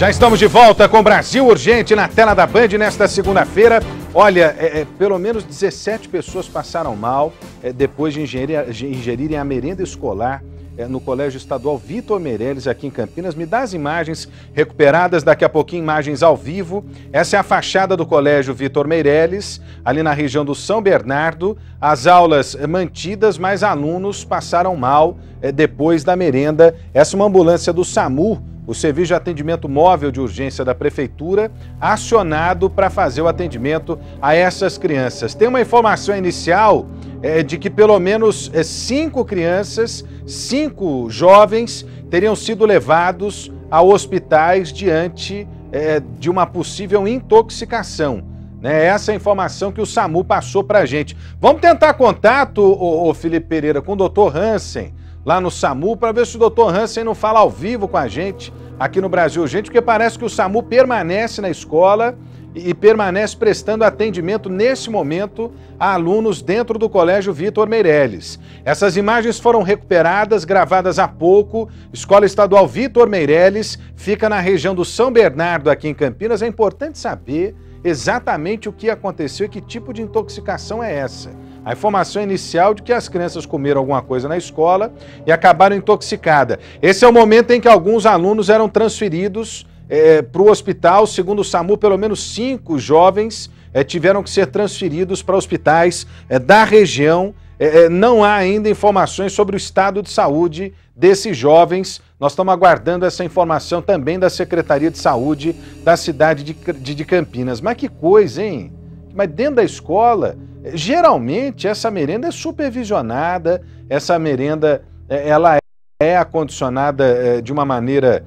Já estamos de volta com Brasil Urgente na tela da Band nesta segunda-feira. Olha, pelo menos 17 pessoas passaram mal depois de ingerirem a merenda escolar no Colégio Estadual Vitor Meirelles, aqui em Campinas. Me dá as imagens recuperadas, daqui a pouquinho imagens ao vivo. Essa é a fachada do Colégio Vitor Meirelles, ali na região do São Bernardo. As aulas mantidas, mas alunos passaram mal depois da merenda. Essa é uma ambulância do SAMU, o Serviço de Atendimento Móvel de Urgência da Prefeitura, acionado para fazer o atendimento a essas crianças. Tem uma informação inicial de que pelo menos 5 crianças, 5 jovens teriam sido levados a hospitais diante de uma possível intoxicação. Essa é a informação que o SAMU passou para a gente. Vamos tentar contato, ô Felipe Pereira, com o Dr. Hansen, lá no SAMU, para ver se o Dr. Hansen não fala ao vivo com a gente aqui no Brasil Urgente, porque parece que o SAMU permanece na escola e permanece prestando atendimento nesse momento a alunos dentro do Colégio Vitor Meirelles. Essas imagens foram recuperadas, gravadas há pouco. Escola Estadual Vitor Meirelles fica na região do São Bernardo, aqui em Campinas. É importante saber exatamente o que aconteceu e que tipo de intoxicação é essa. A informação inicial de que as crianças comeram alguma coisa na escola e acabaram intoxicadas. Esse é o momento em que alguns alunos eram transferidos para o hospital. Segundo o SAMU, pelo menos 5 jovens tiveram que ser transferidos para hospitais da região. Não há ainda informações sobre o estado de saúde desses jovens. Nós estamos aguardando essa informação também da Secretaria de Saúde da cidade de Campinas. Mas que coisa, hein? Mas dentro da escola, geralmente essa merenda é supervisionada, essa merenda ela é acondicionada de uma maneira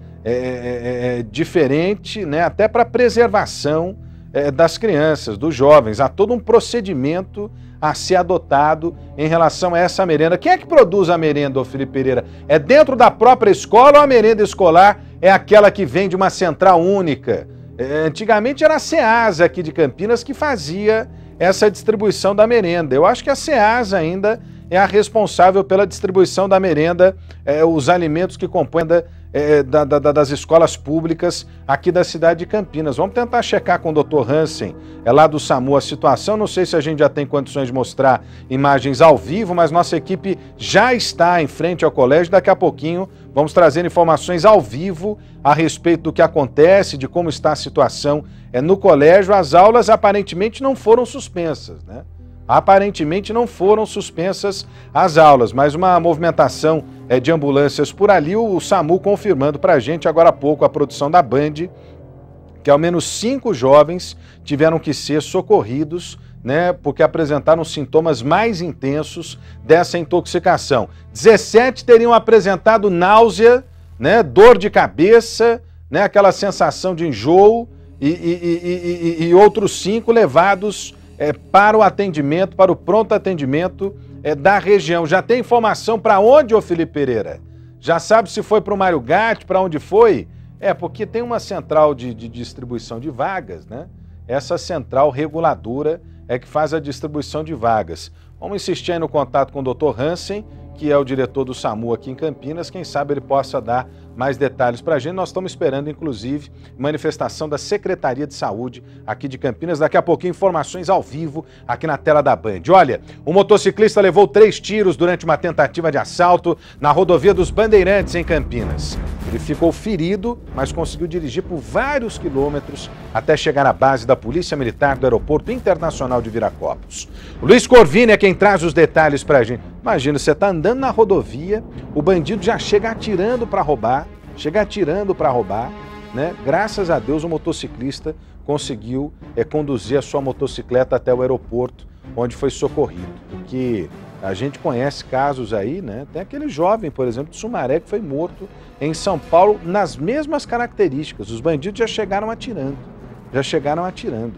diferente, né? Até para preservação das crianças, dos jovens. Há todo um procedimento a ser adotado em relação a essa merenda. Quem é que produz a merenda, ô Felipe Pereira? É dentro da própria escola ou a merenda escolar é aquela que vem de uma central única? Antigamente era a SEASA aqui de Campinas que fazia essa distribuição da merenda. Eu acho que a SEASA ainda é a responsável pela distribuição da merenda, os alimentos que compõem das escolas públicas aqui da cidade de Campinas. Vamos tentar checar com o Dr. Hansen, lá do SAMU, a situação. Não sei se a gente já tem condições de mostrar imagens ao vivo, mas nossa equipe já está em frente ao colégio. Daqui a pouquinho vamos trazer informações ao vivo a respeito do que acontece, de como está a situação no colégio. As aulas aparentemente não foram suspensas, né? Aparentemente não foram suspensas as aulas, mas uma movimentação de ambulâncias por ali, o SAMU confirmando para a gente agora há pouco, a produção da Band, que ao menos 5 jovens tiveram que ser socorridos, né, porque apresentaram sintomas mais intensos dessa intoxicação. 17 teriam apresentado náusea, né, dor de cabeça, né, aquela sensação de enjoo, e outros 5 levados para o atendimento, para o pronto atendimento da região. Já tem informação para onde, ô Felipe Pereira? Já sabe se foi para o Mário Gatti, para onde foi? Porque tem uma central de distribuição de vagas, né? Essa central reguladora que faz a distribuição de vagas. Vamos insistir aí no contato com o Dr. Hansen, que é o diretor do SAMU aqui em Campinas. Quem sabe ele possa dar mais detalhes para a gente. Nós estamos esperando, inclusive, manifestação da Secretaria de Saúde aqui de Campinas. Daqui a pouquinho, informações ao vivo aqui na tela da Band. Olha, o motociclista levou 3 tiros durante uma tentativa de assalto na rodovia dos Bandeirantes, em Campinas. Ele ficou ferido, mas conseguiu dirigir por vários quilômetros até chegar à base da Polícia Militar do Aeroporto Internacional de Viracopos. O Luiz Corvini é quem traz os detalhes para a gente. Imagina, você está andando na rodovia, o bandido já chega atirando para roubar, né? Graças a Deus o motociclista conseguiu conduzir a sua motocicleta até o aeroporto, onde foi socorrido. Porque a gente conhece casos aí, né? Tem aquele jovem, por exemplo, de Sumaré, que foi morto em São Paulo nas mesmas características. Os bandidos já chegaram atirando,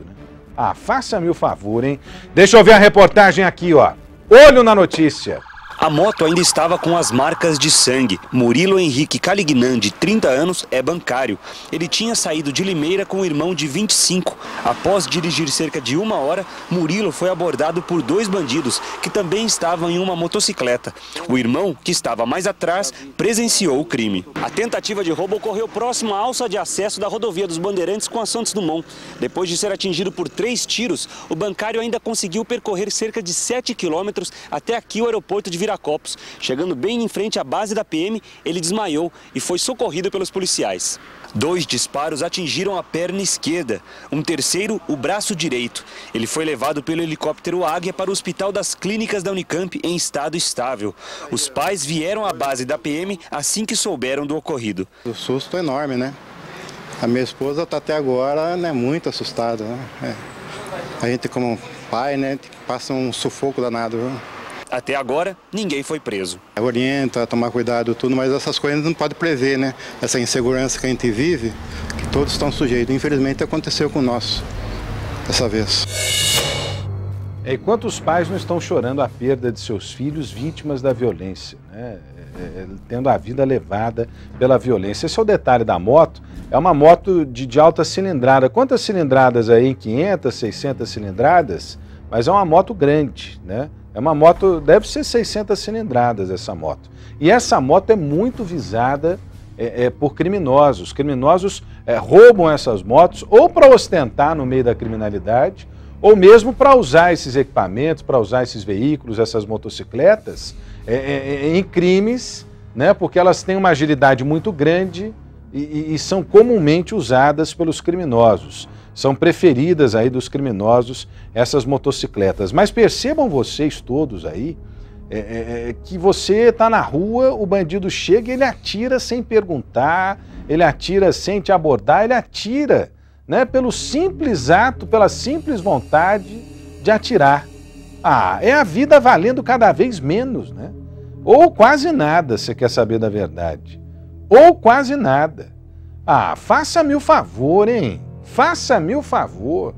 né? Faça-me o favor, hein? Deixa eu ver a reportagem aqui, ó. Olho na notícia. A moto ainda estava com as marcas de sangue. Murilo Henrique Calignan, de 30 anos, é bancário. Ele tinha saído de Limeira com o irmão de 25. Após dirigir cerca de 1 hora, Murilo foi abordado por 2 bandidos que também estavam em uma motocicleta. O irmão, que estava mais atrás, presenciou o crime. A tentativa de roubo ocorreu próximo à alça de acesso da rodovia dos Bandeirantes com a Santos Dumont. Depois de ser atingido por 3 tiros, o bancário ainda conseguiu percorrer cerca de 7 quilômetros até aqui o aeroporto de Viracopos. Chegando bem em frente à base da PM, ele desmaiou e foi socorrido pelos policiais. 2 disparos atingiram a perna esquerda, um terceiro o braço direito. Ele foi levado pelo helicóptero Águia para o Hospital das Clínicas da Unicamp em estado estável. Os pais vieram à base da PM assim que souberam do ocorrido. O susto é enorme, né? A minha esposa está até agora, né, muito assustada, né? A gente como pai, né, passa um sufoco danado, viu? Até agora, ninguém foi preso. Orienta a tomar cuidado tudo, mas essas coisas não pode prever, né? Essa insegurança que a gente vive, que todos estão sujeitos. Infelizmente aconteceu com nós dessa vez. E quantos pais não estão chorando a perda de seus filhos vítimas da violência, né? Tendo a vida levada pela violência. Esse é o detalhe da moto. É uma moto de alta cilindrada. Quantas cilindradas aí? 500, 600 cilindradas? Mas é uma moto grande, né? É uma moto, deve ser 600 cilindradas essa moto. E essa moto é muito visada por criminosos. Criminosos roubam essas motos ou para ostentar no meio da criminalidade, ou mesmo para usar esses equipamentos, para usar esses veículos, essas motocicletas, em crimes, né? Porque elas têm uma agilidade muito grande e são comumente usadas pelos criminosos. São preferidas aí dos criminosos essas motocicletas. Mas percebam vocês todos aí que você está na rua, o bandido chega e ele atira sem perguntar, ele atira sem te abordar, ele atira, né, pelo simples ato, pela simples vontade de atirar. Ah, é a vida valendo cada vez menos, né? Ou quase nada, você quer saber da verdade. Ou quase nada. Ah, faça-me o favor, hein? Faça-me o favor.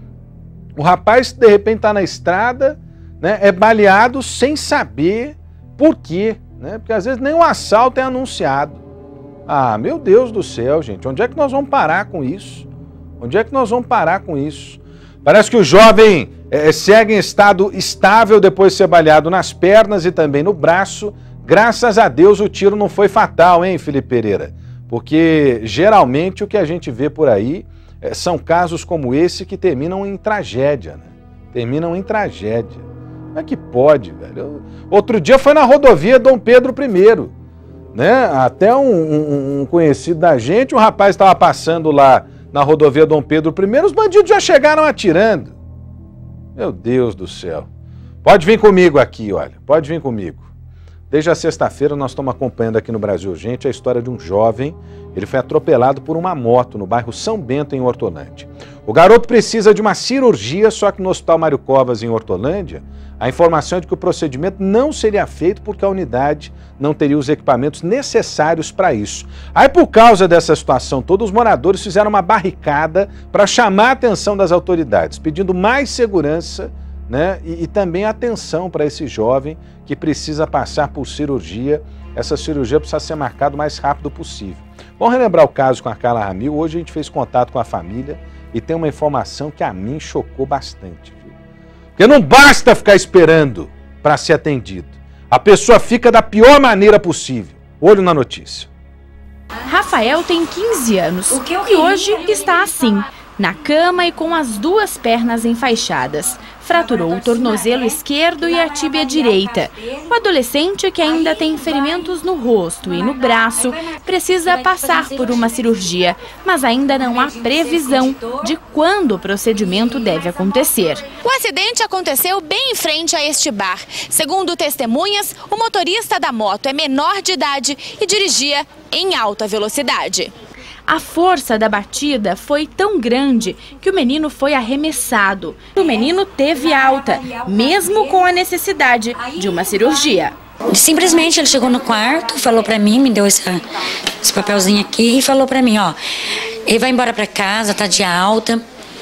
O rapaz, de repente, está na estrada, né, é baleado sem saber por quê, né? Porque às vezes nem um assalto é anunciado. Ah, meu Deus do céu, gente, onde é que nós vamos parar com isso? Onde é que nós vamos parar com isso? Parece que o jovem segue em estado estável depois de ser baleado nas pernas e também no braço. Graças a Deus o tiro não foi fatal, hein, Felipe Pereira? Porque geralmente o que a gente vê por aí são casos como esse que terminam em tragédia, né? Terminam em tragédia. Como é que pode, velho? Outro dia foi na rodovia Dom Pedro I, né? Até um conhecido da gente, um rapaz estava passando lá na rodovia Dom Pedro I, os bandidos já chegaram atirando. Meu Deus do céu. Pode vir comigo aqui, olha, pode vir comigo. Desde a sexta-feira nós estamos acompanhando aqui no Brasil Urgente a história de um jovem. Ele foi atropelado por uma moto no bairro São Bento, em Hortolândia. O garoto precisa de uma cirurgia, só que no Hospital Mário Covas, em Hortolândia, a informação é de que o procedimento não seria feito porque a unidade não teria os equipamentos necessários para isso. Aí, por causa dessa situação toda, os moradores fizeram uma barricada para chamar a atenção das autoridades, pedindo mais segurança, né, e também atenção para esse jovem que precisa passar por cirurgia. Essa cirurgia precisa ser marcada o mais rápido possível. Vamos relembrar o caso com a Carla Ramil. Hoje a gente fez contato com a família e tem uma informação que a mim chocou bastante. Viu? Porque não basta ficar esperando para ser atendido. A pessoa fica da pior maneira possível. Olho na notícia. Rafael tem 15 anos e hoje está assim, na cama e com as 2 pernas enfaixadas. Fraturou o tornozelo esquerdo e a tíbia direita. O adolescente, que ainda tem ferimentos no rosto e no braço, precisa passar por uma cirurgia, mas ainda não há previsão de quando o procedimento deve acontecer. O acidente aconteceu bem em frente a este bar. Segundo testemunhas, o motorista da moto é menor de idade e dirigia em alta velocidade. A força da batida foi tão grande que o menino foi arremessado. O menino teve alta, mesmo com a necessidade de uma cirurgia. Simplesmente ele chegou no quarto, falou pra mim, me deu esse papelzinho aqui e falou pra mim, ó, ele vai embora pra casa, tá de alta,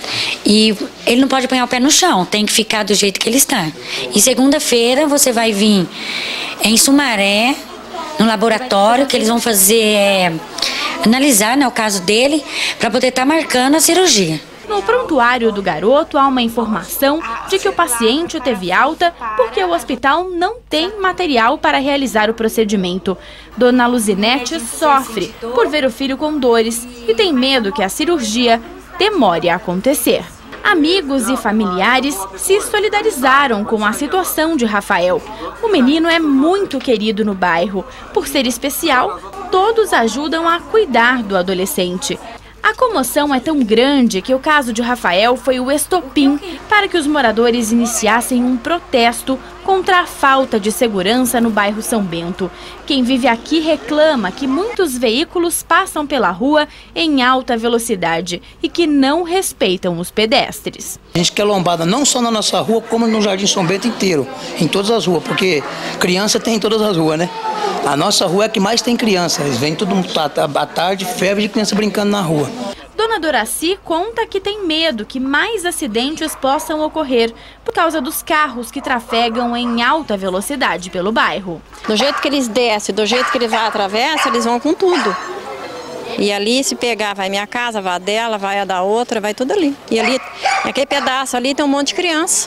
E ele não pode apanhar o pé no chão, tem que ficar do jeito que ele está. E segunda-feira você vai vir em Sumaré, no laboratório, que eles vão fazer, analisar, né, o caso dele, para poder estar marcando a cirurgia. No prontuário do garoto há uma informação de que o paciente teve alta porque o hospital não tem material para realizar o procedimento. Dona Luzinete sofre por ver o filho com dores e tem medo que a cirurgia demore a acontecer. Amigos e familiares se solidarizaram com a situação de Rafael. O menino é muito querido no bairro. Por ser especial, todos ajudam a cuidar do adolescente. A comoção é tão grande que o caso de Rafael foi o estopim para que os moradores iniciassem um protesto contra a falta de segurança no bairro São Bento. Quem vive aqui reclama que muitos veículos passam pela rua em alta velocidade e que não respeitam os pedestres. A gente quer lombada não só na nossa rua, como no Jardim São Bento inteiro, em todas as ruas, porque criança tem em todas as ruas, né? A nossa rua é a que mais tem criança, eles vêm todo mundo à tarde, febre de criança brincando na rua. Dona Doraci conta que tem medo que mais acidentes possam ocorrer por causa dos carros que trafegam em alta velocidade pelo bairro. Do jeito que eles descem, do jeito que eles atravessam, eles vão com tudo. E ali, se pegar, vai minha casa, vai a dela, vai a da outra, vai tudo ali. E ali, naquele pedaço ali, tem um monte de criança.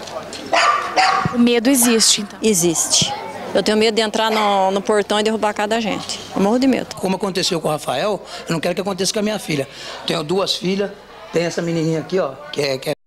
O medo existe, então? Existe. Eu tenho medo de entrar no portão e derrubar cada gente. Eu morro de medo. Como aconteceu com o Rafael, eu não quero que aconteça com a minha filha. Tenho 2 filhas, tem essa menininha aqui, ó, que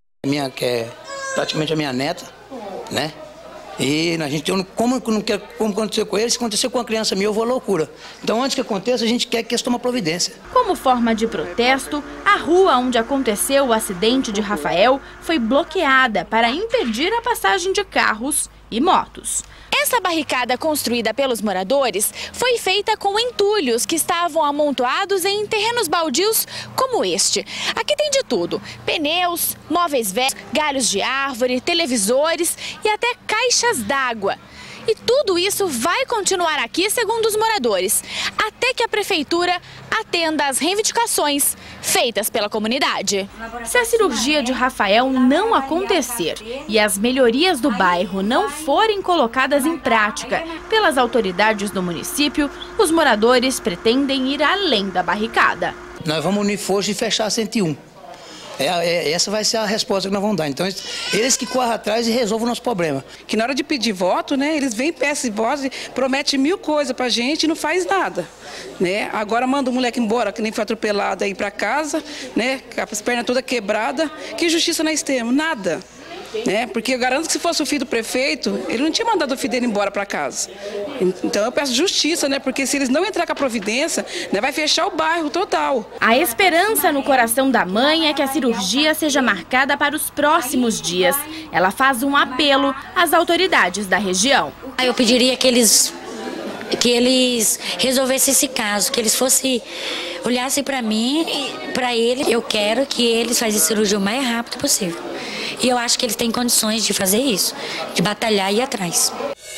é praticamente a minha neta, né? E a gente como aconteceu com ele, se acontecer com a criança minha, eu vou à loucura. Então, antes que aconteça, a gente quer que eles tomem providência. Como forma de protesto, a rua onde aconteceu o acidente de Rafael foi bloqueada para impedir a passagem de carros e motos. Essa barricada construída pelos moradores foi feita com entulhos que estavam amontoados em terrenos baldios como este. Aqui tem de tudo: pneus, móveis velhos, galhos de árvore, televisores e até caixas d'água. E tudo isso vai continuar aqui, segundo os moradores, até que a prefeitura atenda às reivindicações feitas pela comunidade. Se a cirurgia de Rafael não acontecer e as melhorias do bairro não forem colocadas em prática pelas autoridades do município, os moradores pretendem ir além da barricada. Nós vamos unir força e fechar a 101. Essa vai ser a resposta que nós vamos dar. Então, eles que correm atrás e resolvem o nosso problema. Que na hora de pedir voto, né, eles vêm, peçam voto, prometem 1000 coisas pra gente e não faz nada. Né? Agora manda o moleque embora, que nem foi atropelado, aí pra casa, né, com as pernas todas quebradas. Que justiça nós temos? Nada. Né? Porque eu garanto que se fosse o filho do prefeito, ele não tinha mandado o filho dele embora para casa. Então eu peço justiça, né? Porque se eles não entrar com a providência, né, vai fechar o bairro total. A esperança no coração da mãe é que a cirurgia seja marcada para os próximos dias. Ela faz um apelo às autoridades da região. Eu pediria que eles resolvessem esse caso, que eles olhassem para mim e para ele. Eu quero que eles façam a cirurgia o mais rápido possível. E eu acho que eles têm condições de fazer isso, de batalhar e ir atrás.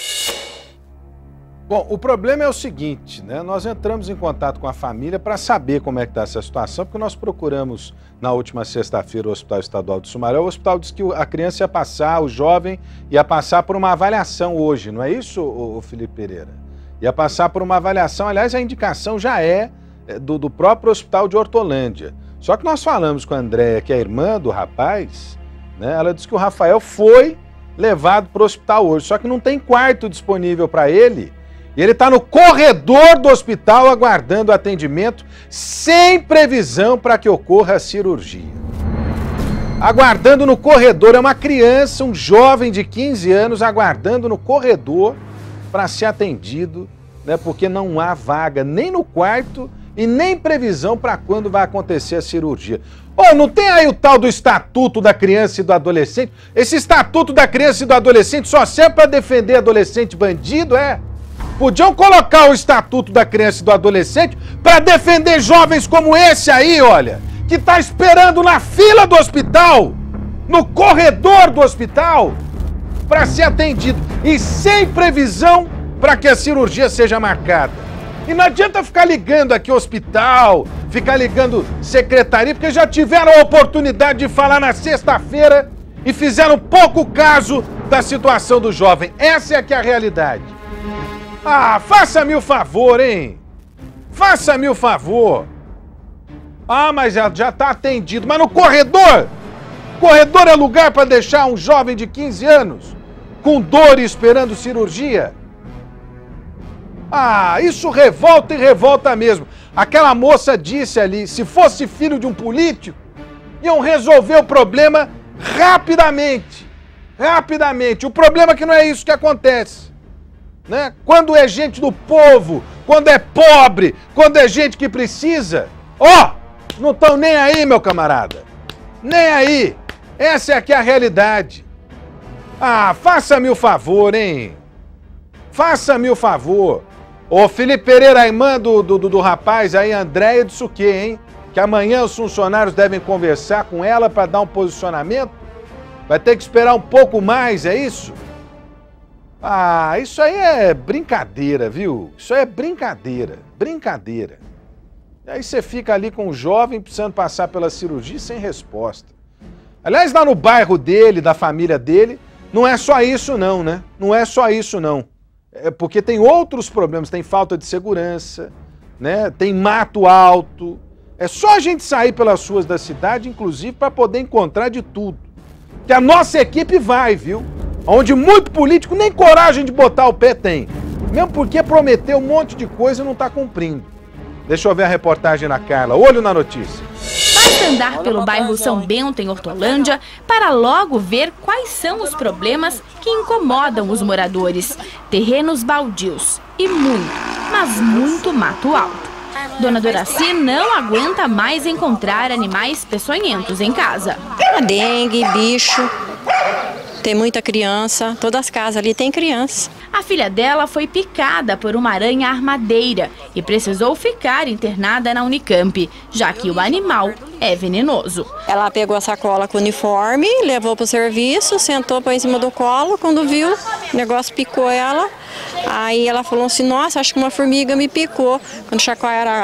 Bom, o problema é o seguinte, né? Nós entramos em contato com a família para saber como é que está essa situação, porque nós procuramos na última sexta-feira o Hospital Estadual de Sumaré. O hospital disse que a criança ia passar, o jovem ia passar por uma avaliação hoje, não é isso, o Felipe Pereira? Ia passar por uma avaliação, aliás, a indicação já é do próprio Hospital de Hortolândia. Só que nós falamos com a Andréia, que é a irmã do rapaz, né? Ela disse que o Rafael foi levado para o hospital hoje, só que não tem quarto disponível para ele. E ele está no corredor do hospital aguardando atendimento, sem previsão para que ocorra a cirurgia. Aguardando no corredor, é uma criança, um jovem de 15 anos, aguardando no corredor para ser atendido, né, porque não há vaga nem no quarto e nem previsão para quando vai acontecer a cirurgia. Oh, não tem aí o tal do Estatuto da Criança e do Adolescente? Esse Estatuto da Criança e do Adolescente só serve para defender adolescente bandido, é? Podiam colocar o Estatuto da Criança e do Adolescente para defender jovens como esse aí, olha, que está esperando na fila do hospital, no corredor do hospital, para ser atendido e sem previsão para que a cirurgia seja marcada. E não adianta ficar ligando aqui ao hospital, ficar ligando secretaria, porque já tiveram a oportunidade de falar na sexta-feira e fizeram pouco caso da situação do jovem. Essa é que é a realidade. Ah, faça-me o favor, hein? Faça-me o favor. Ah, mas já está atendido. Mas no corredor? Corredor é lugar para deixar um jovem de 15 anos com dor e esperando cirurgia? Ah, isso revolta e revolta mesmo. Aquela moça disse ali, se fosse filho de um político, iam resolver o problema rapidamente. Rapidamente. O problema é que não é isso que acontece, né? Quando é gente do povo, quando é pobre, quando é gente que precisa, não estão nem aí, meu camarada. Nem aí. Essa é que é a realidade. Ah, faça-me o favor, hein? Faça-me o favor. Ô, Felipe Pereira, a irmã do rapaz aí, Andréia, disse o quê, hein? Que amanhã os funcionários devem conversar com ela para dar um posicionamento? Vai ter que esperar um pouco mais, é isso? Ah, isso aí é brincadeira, viu? Isso aí é brincadeira, brincadeira. E aí você fica ali com o jovem precisando passar pela cirurgia sem resposta. Aliás, lá no bairro dele, da família dele, não é só isso não, né? Não é só isso não. É porque tem outros problemas, tem falta de segurança, né? Tem mato alto. É só a gente sair pelas ruas da cidade, inclusive, para poder encontrar de tudo. Que a nossa equipe vai, viu? Onde muito político nem coragem de botar o pé tem. Mesmo porque prometeu um monte de coisa e não está cumprindo. Deixa eu ver a reportagem na Carla. Olho na notícia. Basta andar pelo bairro São Bento, em Hortolândia, para logo ver quais são os problemas que incomodam os moradores. Terrenos baldios e muito, mas muito mato alto. Dona Doraci não aguenta mais encontrar animais peçonhentos em casa. Dengue, bicho, tem muita criança, todas as casas ali tem criança. A filha dela foi picada por uma aranha armadeira e precisou ficar internada na Unicamp, já que o animal é venenoso. Ela pegou a sacola com o uniforme, levou para o serviço, sentou para em cima do colo, quando viu, o negócio picou ela. Aí ela falou assim, nossa, acho que uma formiga me picou. Quando chacoalharam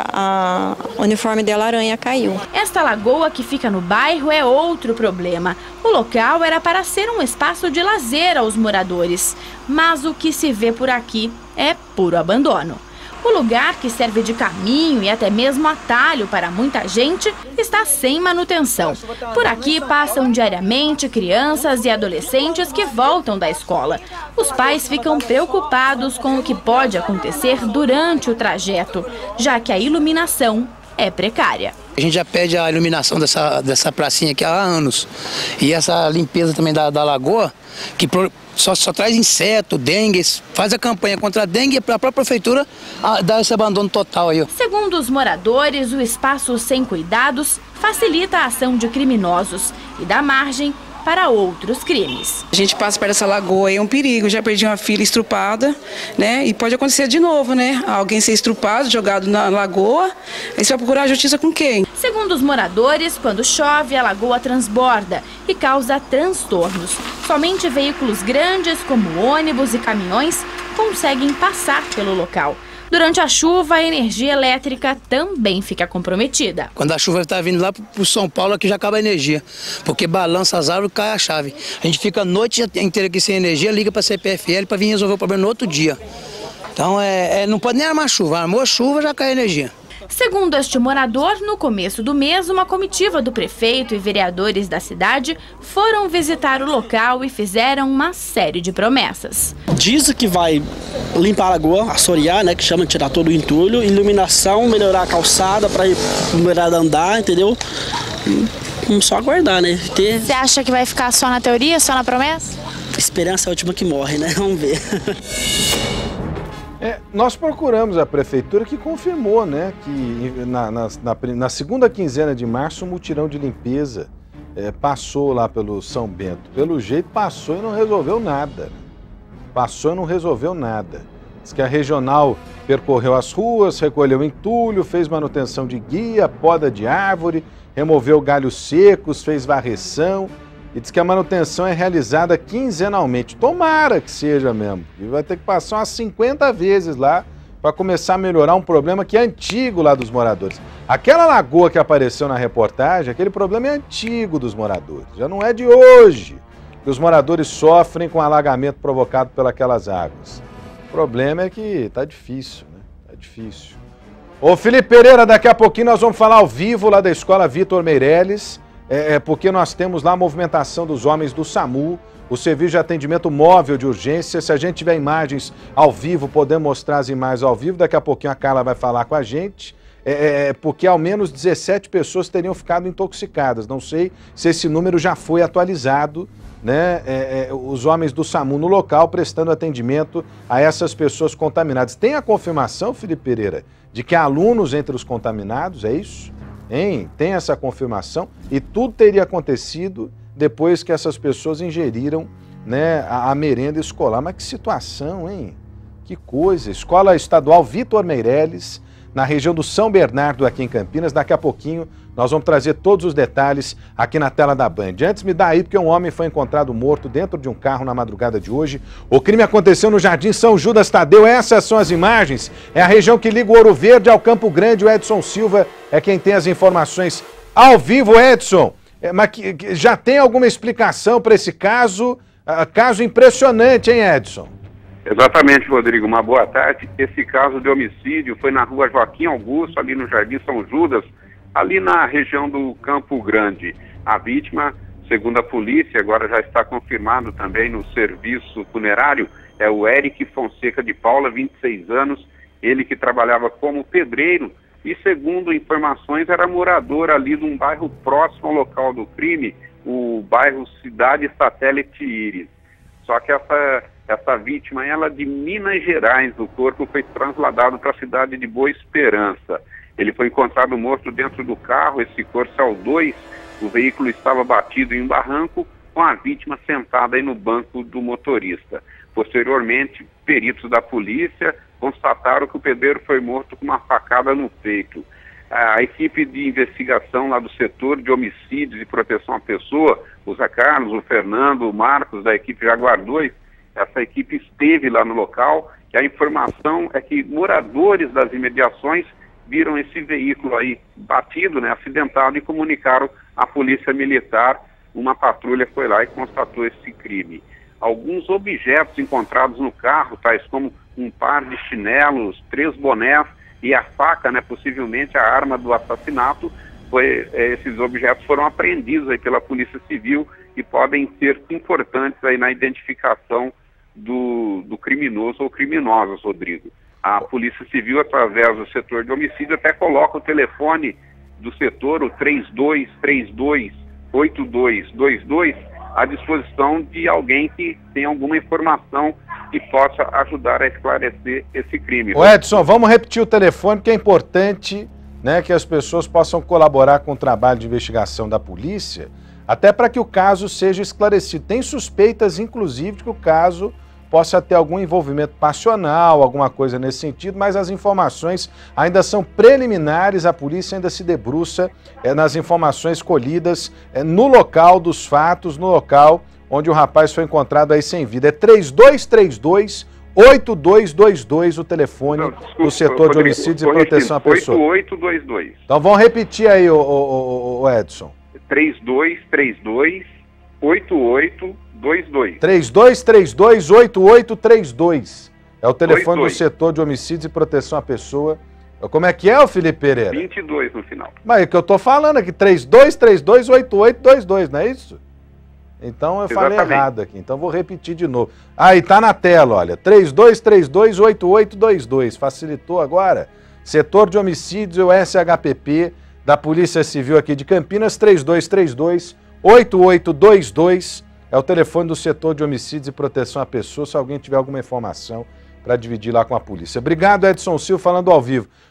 o uniforme dela, a aranha caiu. Esta lagoa que fica no bairro é outro problema. O local era para ser um espaço de lazer aos moradores, mas o que se vê por aqui é puro abandono. O lugar, que serve de caminho e até mesmo atalho para muita gente, está sem manutenção. Por aqui passam diariamente crianças e adolescentes que voltam da escola. Os pais ficam preocupados com o que pode acontecer durante o trajeto, já que a iluminação é precária. A gente já pede a iluminação dessa pracinha aqui há anos. E essa limpeza também da lagoa, que só traz inseto, dengue, faz a campanha contra a dengue e a própria prefeitura dá esse abandono total aí. Segundo os moradores, o espaço sem cuidados facilita a ação de criminosos e dá margem para outros crimes. A gente passa perto dessa lagoa e é um perigo. Já perdi uma filha estrupada, né? E pode acontecer de novo, né? Alguém ser estrupado, jogado na lagoa. Aí você vai procurar a justiça com quem? Segundo os moradores, quando chove, a lagoa transborda e causa transtornos. Somente veículos grandes, como ônibus e caminhões, conseguem passar pelo local. Durante a chuva, a energia elétrica também fica comprometida. Quando a chuva está vindo lá para o São Paulo, aqui já acaba a energia, porque balança as árvores e cai a chave. A gente fica a noite inteira aqui sem energia, liga para a CPFL para vir resolver o problema no outro dia. Então não pode nem armar chuva, armou a chuva, já cai a energia. Segundo este morador, no começo do mês, uma comitiva do prefeito e vereadores da cidade foram visitar o local e fizeram uma série de promessas. Diz que vai limpar a lagoa, assorear, né, que chama de tirar todo o entulho, iluminação, melhorar a calçada para melhorar a andar, entendeu? Vamos só aguardar, né? Você acha que vai ficar só na teoria, só na promessa? Esperança é a última que morre, né? Vamos ver. Nós procuramos a prefeitura que confirmou, né, que na segunda quinzena de março o mutirão de limpeza passou lá pelo São Bento. Pelo jeito passou e não resolveu nada. Passou e não resolveu nada. Diz que a regional percorreu as ruas, recolheu entulho, fez manutenção de guia, poda de árvore, removeu galhos secos, fez varreção. E diz que a manutenção é realizada quinzenalmente. Tomara que seja mesmo. E vai ter que passar umas 50 vezes lá para começar a melhorar um problema que é antigo lá dos moradores. Aquela lagoa que apareceu na reportagem, aquele problema é antigo dos moradores, já não é de hoje que os moradores sofrem com o alagamento provocado pelas águas. O problema é que tá difícil, né? Tá difícil. Ô Felipe Pereira, daqui a pouquinho nós vamos falar ao vivo lá da Escola Vitor Meirelles, porque nós temos lá a movimentação dos homens do SAMU, o serviço de atendimento móvel de urgência. Se a gente tiver imagens ao vivo, podemos mostrar as imagens ao vivo. Daqui a pouquinho a Carla vai falar com a gente, porque ao menos 17 pessoas teriam ficado intoxicadas. Não sei se esse número já foi atualizado, né? Os homens do SAMU no local prestando atendimento a essas pessoas contaminadas. Tem a confirmação, Felipe Pereira, de que há alunos entre os contaminados, é isso? Hein? Tem essa confirmação e tudo teria acontecido depois que essas pessoas ingeriram, né, a merenda escolar. Mas que situação, hein? Que coisa. Escola Estadual Vitor Meirelles, na região do São Bernardo, aqui em Campinas. Daqui a pouquinho nós vamos trazer todos os detalhes aqui na tela da Band. Antes, me dá aí, porque um homem foi encontrado morto dentro de um carro na madrugada de hoje. O crime aconteceu no Jardim São Judas Tadeu. Essas são as imagens. É a região que liga o Ouro Verde ao Campo Grande. O Edson Silva é quem tem as informações ao vivo. Edson, mas já tem alguma explicação para esse caso? Caso impressionante, hein, Edson? Exatamente, Rodrigo. Uma boa tarde. Esse caso de homicídio foi na rua Joaquim Augusto, ali no Jardim São Judas, ali na região do Campo Grande. A vítima, segundo a polícia, agora já está confirmado também no serviço funerário, é o Eric Fonseca de Paula, 26 anos, ele que trabalhava como pedreiro e, segundo informações, era morador ali de um bairro próximo ao local do crime, o bairro Cidade Satélite Íris. Só que essa vítima, ela de Minas Gerais, o corpo foi trasladado para a cidade de Boa Esperança. Ele foi encontrado morto dentro do carro, esse Corcel 2, o veículo estava batido em um barranco, com a vítima sentada aí no banco do motorista. Posteriormente, peritos da polícia constataram que o pedreiro foi morto com uma facada no peito. A equipe de investigação lá do setor de homicídios e proteção à pessoa, o Zé Carlos, o Fernando, o Marcos, da equipe Jaguar 2, essa equipe esteve lá no local, e a informação é que moradores das imediações viram esse veículo aí batido, né, acidentado, e comunicaram à polícia militar. Uma patrulha foi lá e constatou esse crime. Alguns objetos encontrados no carro, tais como um par de chinelos, 3 bonés e a faca, né, possivelmente a arma do assassinato, esses objetos foram apreendidos aí pela Polícia Civil e podem ser importantes aí na identificação do criminoso ou criminosas, Rodrigo. A Polícia Civil, através do setor de homicídio, até coloca o telefone do setor, o 3232-8222, à disposição de alguém que tenha alguma informação que possa ajudar a esclarecer esse crime. Ô Edson, vamos repetir o telefone, que é importante, né, que as pessoas possam colaborar com o trabalho de investigação da polícia, até para que o caso seja esclarecido. Tem suspeitas, inclusive, de que o caso possa ter algum envolvimento passional, alguma coisa nesse sentido, mas as informações ainda são preliminares, a polícia ainda se debruça nas informações colhidas no local dos fatos, no local onde o rapaz foi encontrado aí sem vida. É 3232-8222 o telefone do setor de homicídios e proteção à pessoa. 8822. Então vamos repetir aí, o Edson. 3232-8822. 3232-8832. É o telefone do setor de homicídios e proteção à pessoa. Como é que é, o Felipe Pereira? 22 no final. Mas é o que eu tô falando aqui, 3232-8822, não é isso? Então eu falei errado aqui, então vou repetir de novo. Aí tá na tela, olha, 3232-8822. Facilitou agora? Setor de homicídios e o SHPP da Polícia Civil aqui de Campinas, 3232-8822. É o telefone do setor de homicídios e proteção à pessoa, se alguém tiver alguma informação para dividir lá com a polícia. Obrigado, Edson Silva, falando ao vivo.